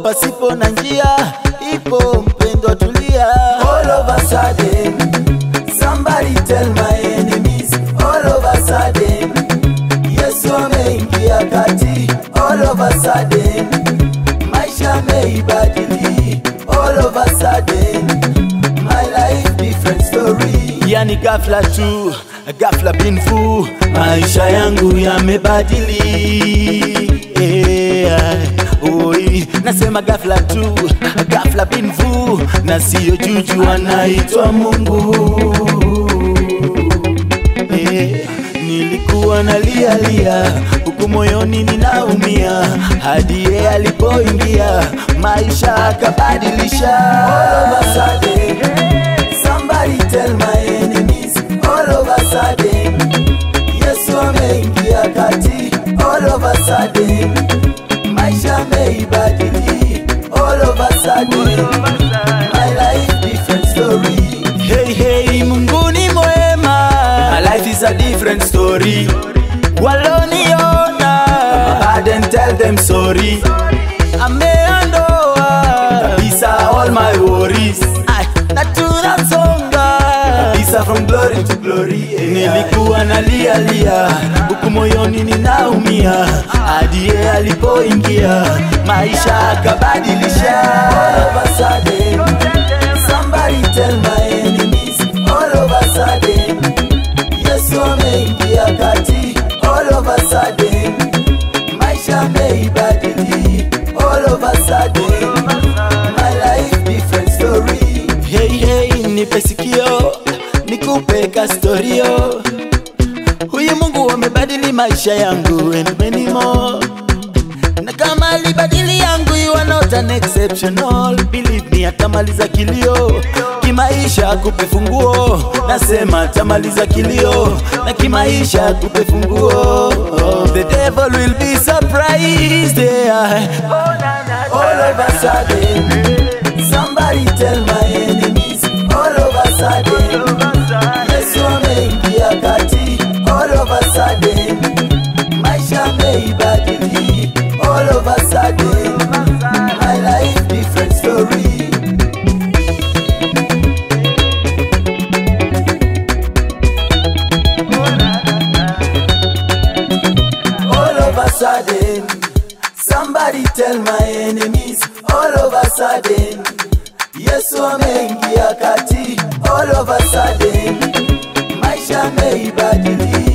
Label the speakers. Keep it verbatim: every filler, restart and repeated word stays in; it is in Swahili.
Speaker 1: pasipo na njia, ipo mpendo tulia.
Speaker 2: All of a sudden, somebody tell my enemies. All of a sudden, Yesu ameingia kati. All of a sudden, maisha meibadili. All of a sudden, my life different story.
Speaker 1: Yani ghafla tu, ghafla binfu, maisha yangu yamebadili. Yeah. Oi, nasema ghafla tu, ghafla binfu, na siyo juju anaitwa Mungu. Yeah. Nilikuwa nalia lia, huku moyoni ninaumia, hadi yeye alipoingia, maisha akabadilisha.
Speaker 2: All of a sudden, somebody tell my enemies. All of a sudden, Yesu ameingia kati. All of a sudden, maisha meibadili. All of a sudden, my life different story.
Speaker 1: Hey hey, Mungu ni mwema, my life is a different story. Waloniona, I didn't tell them sorry. Ameondoa kabisa all my worries. Ay, na tunasonga kabisa from glory to glory. Yeah. Nilikuwa nalia lia, huku moyoni ninaumia, hadi yeye alipoingia, maisha akabadilisha.
Speaker 2: All of a sudden, somebody tell my enemies. All of a sudden, Yesu ameingia kati. All of a sudden, maisha meibadili. All of a sudden, my life different story.
Speaker 1: Hey hey, nipe sikio, nikupe kastorio. Huyu Mungu amebadili maisha yangu and many more. Na kama alibadili yangu, you are not an exceptional. Believe me, atamaliza kilio. Kimaisha kupe funguo, nasema atamaliza kilio. Na kimaisha kupe funguo. The devil will be surprised. Yeah.
Speaker 2: All of a sudden, somebody tell my enemies. All of a sudden, Yesu ameingia kati. All of a sudden, maisha meibadili. All of a sudden, my life different story. All of a sudden, somebody tell my enemies. All of a sudden, Yesu ameingia kati. All of a sudden, maisha meibadili.